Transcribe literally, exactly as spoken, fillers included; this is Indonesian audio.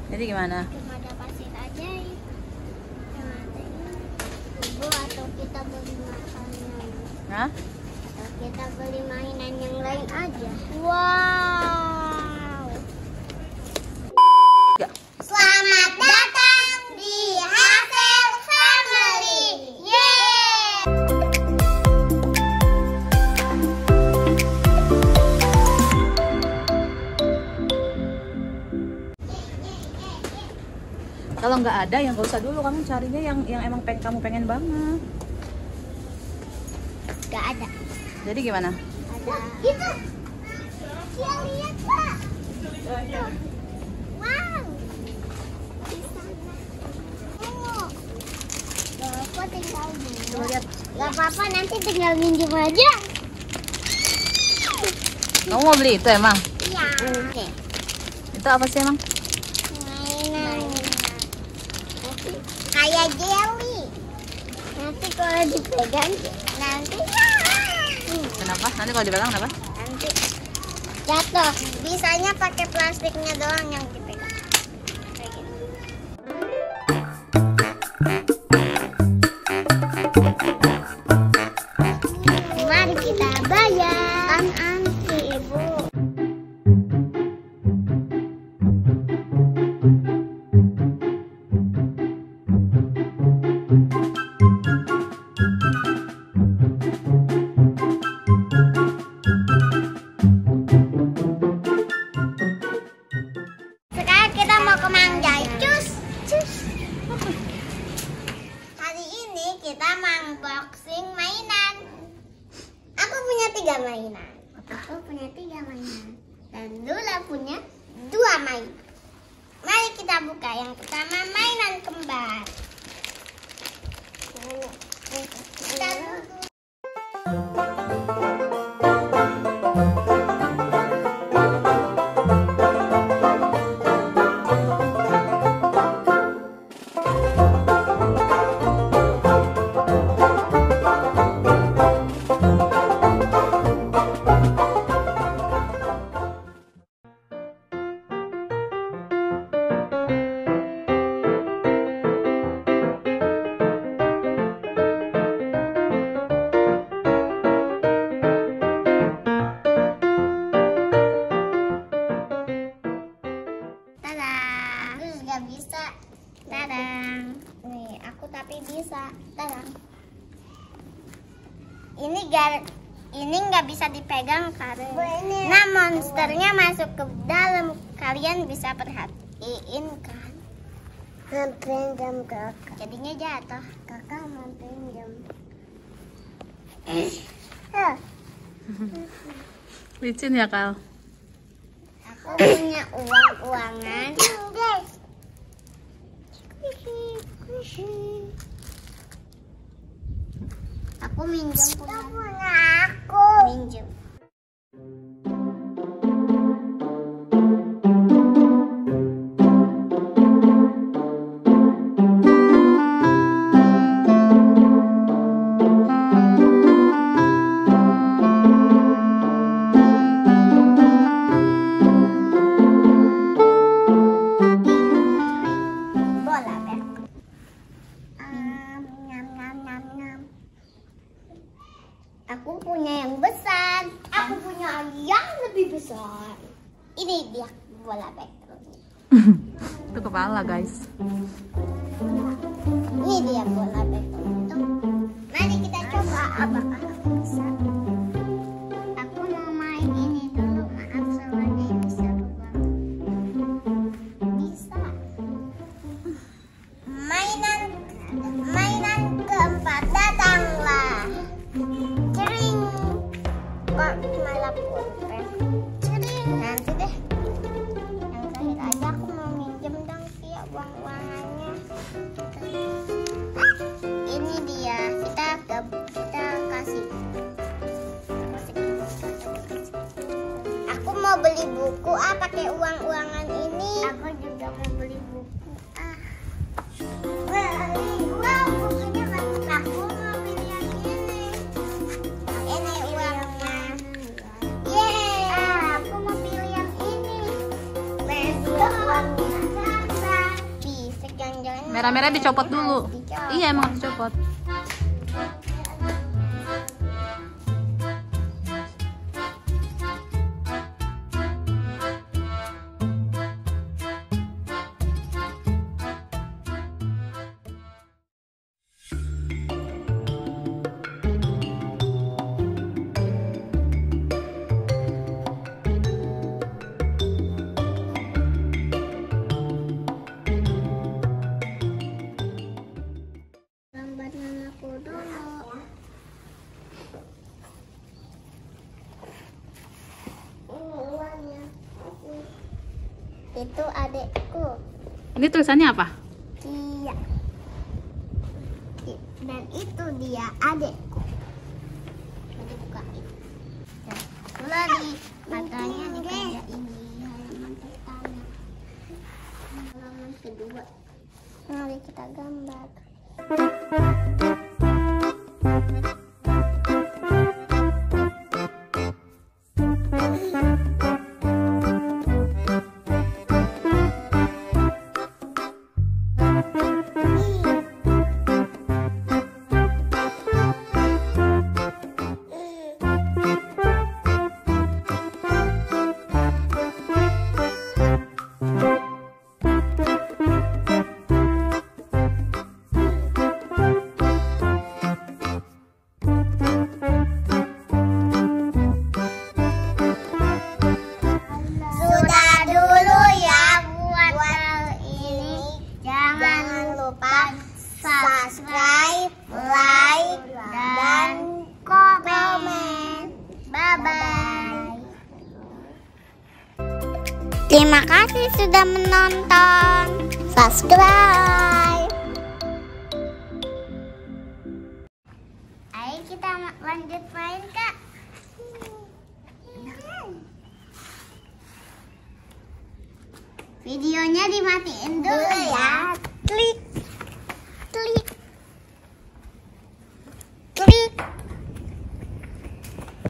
Jadi gimana? Cuma ada pasir aja ya. Cuma ada ini. Ibu, atau kita beli makanan. Hah? Atau kita beli mainan yang lain aja. Wow. Ya. Selamat datang di Hazel Family. Yeay. Kalau nggak ada, yang nggak usah dulu. Kamu carinya yang yang emang peng, kamu pengen banget. Gak ada. Jadi gimana? Ada. Wah, itu. Kia lihat, Pak. Wow. Di sana. Oh. Bapak tinggal dulu. Coba lihat. Gak apa-apa, nanti tinggal minjem aja. Kamu mau beli itu emang? Iya. Oke. Itu apa sih emang? Mainan. Kayak jelly. Nanti kalau dipegang nanti Kenapa? Nanti kalau dipegang kenapa? nanti jatuh. Bisanya pakai plastiknya doang yang dipegang. Kayak gitu. Mari kita bayar. Kan anti, Ibu. Sekarang kita mau ke Mangjai. Cus, cus. Hari ini kita unboxing mainan. Aku punya tiga mainan. Aku punya tiga mainan. Dan Lula punya dua mainan. Mari kita buka. Yang pertama mainan kembar. Kita dulu. Tadang. Aku juga bisa. Tadang. Nih, aku tapi bisa. Tadang. Ini gar ini nggak bisa dipegang karena nah monsternya masuk ke dalam. Kalian bisa perhatiin kan? Pinjam kakak. Jadinya jatuh. Kakak mau pinjam. Licin ya, Kal? Aku punya uang-uangan. Aku minjem punya aku. Minjem. Bola bet. Um, nyam nyam nyam nyam. Aku punya yang besar. Aku punya yang lebih besar. Ini dia bola bet. Itu kepala, guys. Ini dia bola bet. Mari kita coba apakah aku bisa. Aku mau main ini dulu. Maaf soalnya bisa banget. Bisa. Mainan mainan keempat datanglah. Cering. Kok malah pulpen. Cering. Nanti deh. Yang terakhir aja aku mau minjem dong Kia uang-uangannya. Ini dia. Kita kita kasih Merah-merah dicopot dulu. Dicopot. Iya, emang harus dicopot. Gambarnya aku dulu. Ini uangnya. Itu adekku. Ini tulisannya apa? Dia. Dan itu dia adekku. Dibukain. Pula nih katanya dikerjain di halaman pertama. Halaman kedua. Mari kita gambar. Subscribe, like, dan komen. Bye-bye. Terima kasih sudah menonton. Subscribe. Ayo kita lanjut main, Kak. Videonya dimatiin dulu ya. Klik.